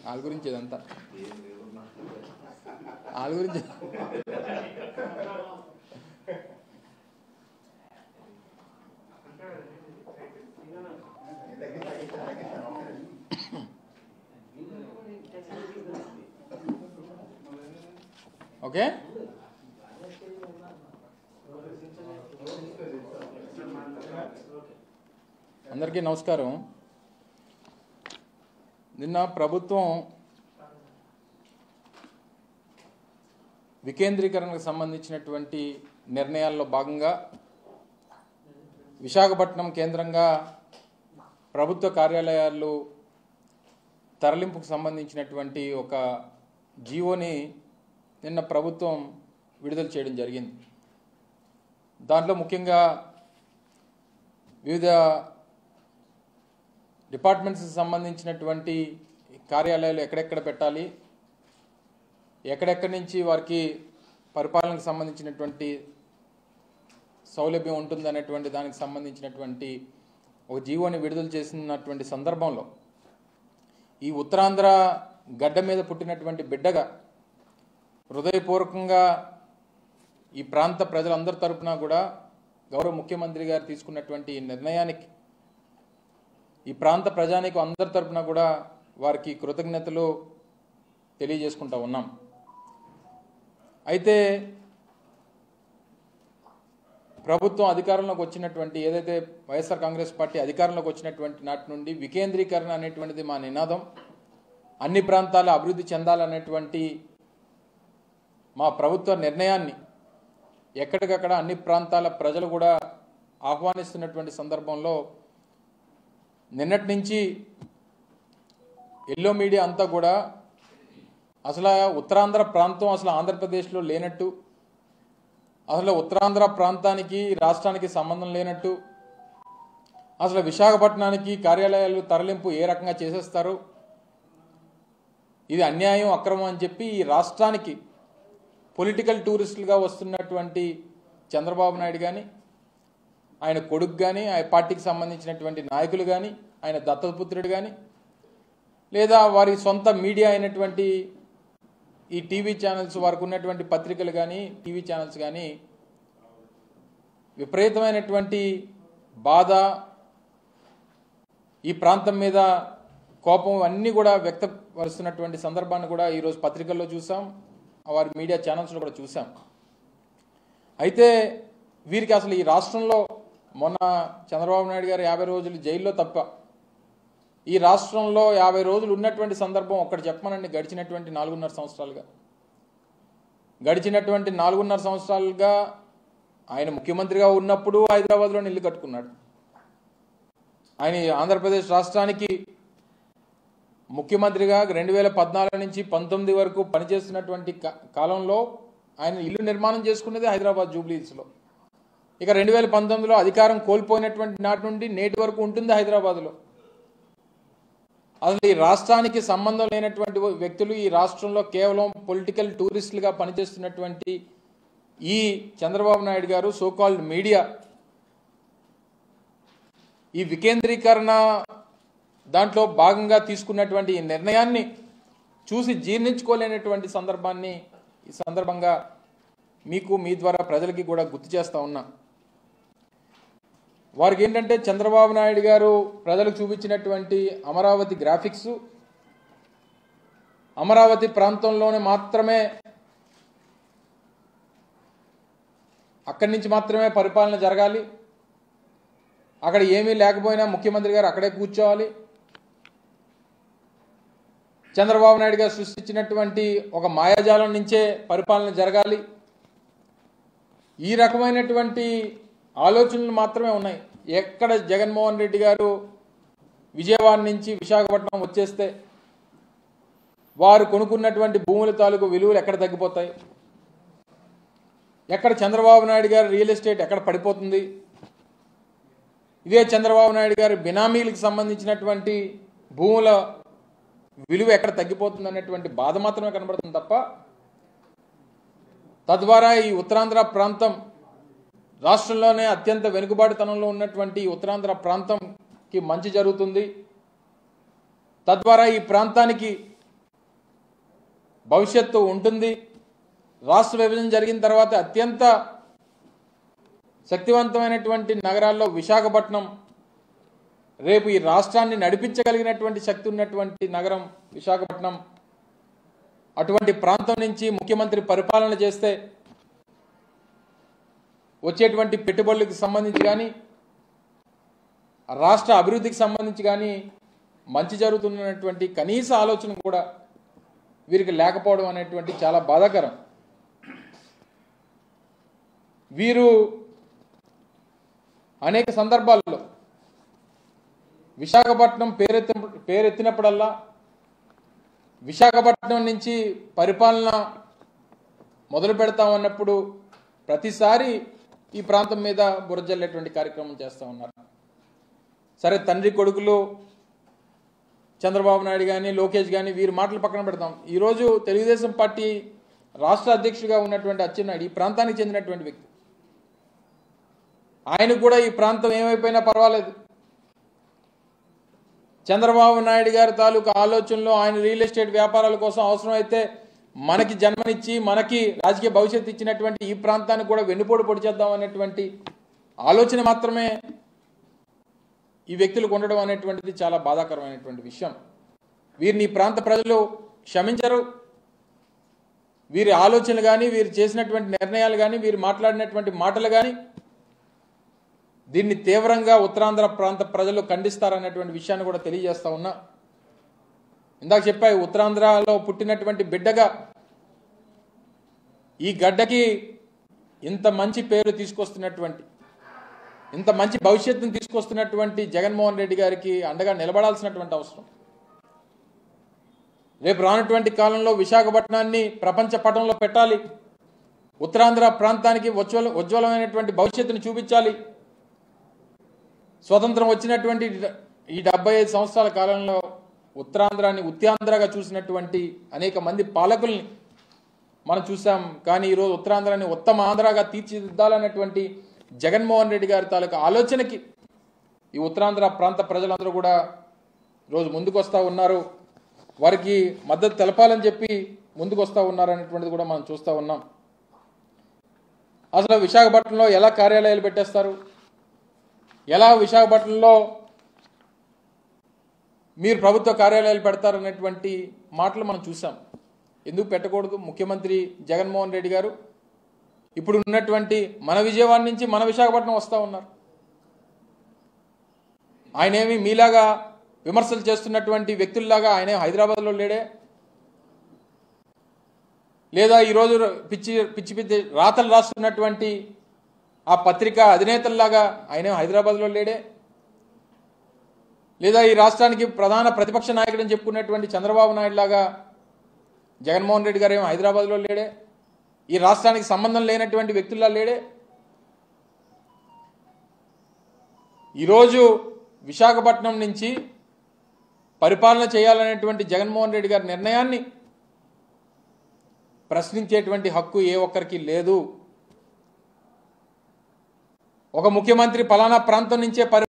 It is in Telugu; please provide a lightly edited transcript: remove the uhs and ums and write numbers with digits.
వాళ్ళ గురించి ఇదంతా వాళ్ళ గురించి ఓకే. అందరికీ నమస్కారం. నిన్న ప్రభుత్వం వికేంద్రీకరణకు సంబంధించినటువంటి నిర్ణయాల్లో భాగంగా విశాఖపట్నం కేంద్రంగా ప్రభుత్వ కార్యాలయాలు తరలింపుకు సంబంధించినటువంటి ఒక జీవోని నిన్న ప్రభుత్వం విడుదల చేయడం జరిగింది. దాంట్లో ముఖ్యంగా వివిధ డిపార్ట్మెంట్స్కి సంబంధించినటువంటి కార్యాలయాలు ఎక్కడెక్కడ పెట్టాలి, ఎక్కడెక్కడి నుంచి వారికి పరిపాలనకు సంబంధించినటువంటి సౌలభ్యం ఉంటుంది అనేటువంటి దానికి సంబంధించినటువంటి ఒక జీవోని విడుదల చేసినటువంటి సందర్భంలో ఈ ఉత్తరాంధ్ర గడ్డ మీద పుట్టినటువంటి బిడ్డగా హృదయపూర్వకంగా ఈ ప్రాంత ప్రజలందరి తరపున కూడా గౌరవ ముఖ్యమంత్రి గారు తీసుకున్నటువంటి నిర్ణయానికి ఈ ప్రాంత ప్రజానికి అందరి తరపున కూడా వారికి కృతజ్ఞతలు తెలియజేసుకుంటూ ఉన్నాం. అయితే ప్రభుత్వం అధికారంలోకి వచ్చినటువంటి ఏదైతే వైఎస్ఆర్ కాంగ్రెస్ పార్టీ అధికారంలోకి వచ్చినటువంటి నాటి నుండి వికేంద్రీకరణ అనేటువంటిది మా నినాదం, అన్ని ప్రాంతాలు అభివృద్ధి చెందాలనేటువంటి మా ప్రభుత్వ నిర్ణయాన్ని ఎక్కడికక్కడ అన్ని ప్రాంతాల ప్రజలు కూడా ఆహ్వానిస్తున్నటువంటి సందర్భంలో నిన్నటి నుంచి ఎల్లో మీడియా అంతా కూడా అసలు ఉత్తరాంధ్ర ప్రాంతం అసలు ఆంధ్రప్రదేశ్లో లేనట్టు, అసలు ఉత్తరాంధ్ర ప్రాంతానికి రాష్ట్రానికి సంబంధం లేనట్టు, అసలు విశాఖపట్నానికి కార్యాలయాలు తరలింపు ఏ రకంగా చేసేస్తారు, ఇది అన్యాయం అక్రమం అని చెప్పి ఈ రాష్ట్రానికి పొలిటికల్ టూరిస్టులుగా వస్తున్నటువంటి చంద్రబాబు నాయుడు కానీ, ఆయన కొడుకు కానీ, ఆయన పార్టీకి సంబంధించినటువంటి నాయకులు కానీ, ఆయన దత్తపుత్రుడు కానీ, లేదా వారి సొంత మీడియా అయినటువంటి ఈ టీవీ ఛానల్స్, వారికి ఉన్నటువంటి పత్రికలు కానీ టీవీ ఛానల్స్ కానీ విపరీతమైనటువంటి బాధ, ఈ ప్రాంతం మీద కోపం అన్నీ కూడా వ్యక్తపరుస్తున్నటువంటి సందర్భాన్ని కూడా ఈరోజు పత్రికల్లో చూసాం, వారి మీడియా ఛానల్స్లో కూడా చూసాం. అయితే వీరికి అసలు ఈ రాష్ట్రంలో మొన్న చంద్రబాబు నాయుడు గారు 50 రోజులు జైల్లో తప్ప ఈ రాష్ట్రంలో 50 రోజులు ఉన్నటువంటి సందర్భం ఒక్కటి చెప్పమనండి. గడిచినటువంటి 4.5 సంవత్సరాలుగా ఆయన ముఖ్యమంత్రిగా ఉన్నప్పుడు హైదరాబాద్లో ఇల్లు కట్టుకున్నాడు. ఆయన ఆంధ్రప్రదేశ్ రాష్ట్రానికి ముఖ్యమంత్రిగా 2014 నుంచి 19 వరకు పనిచేస్తున్నటువంటి కాలంలో ఆయన ఇల్లు నిర్మాణం చేసుకున్నది హైదరాబాద్ జూబ్లీహిల్స్లో. ఇక 2019లో అధికారం కోల్పోయినటువంటి నాటి నుండి నేటి వరకు ఉంటుంది హైదరాబాద్లో. అసలు ఈ రాష్ట్రానికి సంబంధం లేనటువంటి వ్యక్తులు ఈ రాష్ట్రంలో కేవలం పొలిటికల్ టూరిస్టులుగా పనిచేస్తున్నటువంటి ఈ చంద్రబాబు నాయుడు గారు సోకాల్డ్ మీడియా ఈ వికేంద్రీకరణ దాంట్లో భాగంగా తీసుకున్నటువంటి ఈ నిర్ణయాన్ని చూసి జీర్ణించుకోలేనటువంటి సందర్భాన్ని ఈ సందర్భంగా మీకు మీ ద్వారా ప్రజలకి కూడా గుర్తు చేస్తా ఉన్నా. వారికి ఏంటంటే చంద్రబాబు నాయుడు గారు ప్రజలకు చూపించినటువంటి అమరావతి గ్రాఫిక్స్, అమరావతి ప్రాంతంలోనే మాత్రమే, అక్కడి నుంచి మాత్రమే పరిపాలన జరగాలి, అక్కడ ఏమీ లేకపోయినా ముఖ్యమంత్రి గారు అక్కడే కూర్చోవాలి, చంద్రబాబు నాయుడు గారు సృష్టించినటువంటి ఒక మాయాజాలం నుంచే పరిపాలన జరగాలి, ఈ రకమైనటువంటి ఆలోచనలు మాత్రమే ఉన్నాయి. ఎక్కడ జగన్మోహన్ రెడ్డి గారు విజయవాడ నుంచి విశాఖపట్నం వచ్చేస్తే వారు కొనుక్కున్నటువంటి భూముల తాలూకు విలువలు ఎక్కడ తగ్గిపోతాయి, ఎక్కడ చంద్రబాబు నాయుడు గారి రియల్ ఎస్టేట్ ఎక్కడ పడిపోతుంది, ఇదే చంద్రబాబు నాయుడు గారి బినామీలకు సంబంధించినటువంటి భూముల విలువ ఎక్కడ తగ్గిపోతుంది అనేటువంటి బాధ మాత్రమే కనబడుతుంది తప్ప తద్వారా ఈ ఉత్తరాంధ్ర ప్రాంతం రాష్ట్రంలోనే అత్యంత వెనుకబాటుతనంలో ఉన్నటువంటి ఉత్తరాంధ్ర ప్రాంతంకి మంచి జరుగుతుంది, తద్వారా ఈ ప్రాంతానికి భవిష్యత్తు ఉంటుంది. రాష్ట్ర విభజన జరిగిన తర్వాత అత్యంత శక్తివంతమైనటువంటి నగరాల్లో విశాఖపట్నం, రేపు ఈ రాష్ట్రాన్ని నడిపించగలిగినటువంటి శక్తి ఉన్నటువంటి నగరం విశాఖపట్నం. అటువంటి ప్రాంతం నుంచి ముఖ్యమంత్రి పరిపాలన చేస్తే వచ్చేటువంటి పెట్టుబడులకు సంబంధించి కానీ, రాష్ట్ర అభివృద్ధికి సంబంధించి కానీ మంచి జరుగుతున్నటువంటి కనీస ఆలోచన కూడా వీరికి లేకపోవడం అనేటువంటి చాలా బాధాకరం. వీరు అనేక సందర్భాల్లో విశాఖపట్నం పేరెత్తినప్పుడల్లా విశాఖపట్నం నుంచి పరిపాలన మొదలు పెడతామన్నప్పుడు ప్రతిసారి ఈ ప్రాంతం మీద బురజల్లేటువంటి కార్యక్రమం చేస్తూ ఉన్నారు. సరే, తండ్రి కొడుకులు చంద్రబాబు నాయుడు కానీ లోకేష్ కానీ వీరి మాటలు పక్కన పెడతాం. ఈరోజు తెలుగుదేశం పార్టీ రాష్ట్ర అధ్యక్షుడిగా ఉన్నటువంటి అచ్చెన్నాయుడు ఈ ప్రాంతానికి చెందినటువంటి వ్యక్తి. ఆయనకు కూడా ఈ ప్రాంతం ఏమైపోయినా పర్వాలేదు. చంద్రబాబు నాయుడు గారి తాలూకు ఆలోచనలో ఆయన రియల్ ఎస్టేట్ వ్యాపారాల కోసం అవసరమైతే మనకి జన్మనిచ్చి మనకి రాజకీయ భవిష్యత్తు ఇచ్చినటువంటి ఈ ప్రాంతానికి కూడా వెన్నుపోటు పొడి చేద్దాం అనేటువంటి ఆలోచన మాత్రమే ఈ వ్యక్తులకు ఉండడం అనేటువంటిది చాలా బాధాకరమైనటువంటి విషయం. వీరిని ఈ ప్రాంత ప్రజలు క్షమించరు. వీరి ఆలోచనలు కానీ, వీరు చేసినటువంటి నిర్ణయాలు కానీ, వీరు మాట్లాడినటువంటి మాటలు కానీ దీన్ని తీవ్రంగా ఉత్తరాంధ్ర ప్రాంత ప్రజలు ఖండిస్తారనేటువంటి విషయాన్ని కూడా తెలియజేస్తా ఉన్నా. ఇందాక చెప్పా, ఉత్తరాంధ్రలో పుట్టినటువంటి బిడ్డగా ఈ గడ్డకి ఇంత మంచి పేరు తీసుకొస్తున్నటువంటి, ఇంత మంచి భవిష్యత్తును తీసుకొస్తున్నటువంటి జగన్మోహన్ రెడ్డి గారికి అండగా నిలబడాల్సినటువంటి అవసరం. రేపు రానటువంటి కాలంలో విశాఖపట్నాన్ని ప్రపంచ పటంలో పెట్టాలి. ఉత్తరాంధ్ర ప్రాంతానికి ఉజ్వలమైనటువంటి భవిష్యత్తును చూపించాలి. స్వతంత్రం వచ్చినటువంటి ఈ 75 సంవత్సరాల కాలంలో ఉత్తరాంధ్రాన్ని ఉత్యాంధ్రగా చూసినటువంటి అనేక మంది పాలకుల్ని మనం చూసాం. కానీ ఈరోజు ఉత్తరాంధ్రాన్ని ఉత్తమ ఆంధ్రగా తీర్చిదిద్దాలన్నటువంటి జగన్మోహన్ రెడ్డి గారి తాలూకా ఆలోచనకి ఈ ఉత్తరాంధ్ర ప్రాంత ప్రజలందరూ కూడా ఈరోజు ముందుకు వస్తూ ఉన్నారు. వారికి మద్దతు తెలపాలని చెప్పి ముందుకు వస్తూ ఉన్నారు అనేటువంటిది కూడా మనం చూస్తూ ఉన్నాం. అసలు విశాఖపట్నంలో ఎలా కార్యాలయాలు పెట్టేస్తారు, ఎలా విశాఖపట్నంలో మీరు ప్రభుత్వ కార్యాలయాలు పెడతారనేటువంటి మాటలు మనం చూసాం. ఎందుకు పెట్టకూడదు? ముఖ్యమంత్రి జగన్మోహన్ రెడ్డి గారు ఇప్పుడు ఉన్నటువంటి మన విజయవాడ నుంచి మన విశాఖపట్నం వస్తూ ఉన్నారు. ఆయనేమి మీలాగా విమర్శలు చేస్తున్నటువంటి వ్యక్తుల్లాగా ఆయనే హైదరాబాద్లో లేడే, లేదా ఈరోజు పిచ్చి పిచ్చి పిచ్చి రాతలు రాస్తున్నటువంటి ఆ పత్రిక అధినేతల్లాగా ఆయనే హైదరాబాద్లో లేడే, లేదా ఈ రాష్ట్రానికి ప్రధాన ప్రతిపక్ష నాయకుడని చెప్పుకున్నటువంటి చంద్రబాబు నాయుడు లాగా జగన్మోహన్ రెడ్డి గారు ఏమో హైదరాబాద్లో లేడే, ఈ రాష్ట్రానికి సంబంధం లేనటువంటి వ్యక్తుల్లా లేడే. ఈరోజు విశాఖపట్నం నుంచి పరిపాలన చేయాలనేటువంటి జగన్మోహన్ రెడ్డి గారి నిర్ణయాన్ని ప్రశ్నించేటువంటి హక్కు ఏ ఒక్కరికి లేదు. ఒక ముఖ్యమంత్రి పలానా ప్రాంతం నుంచే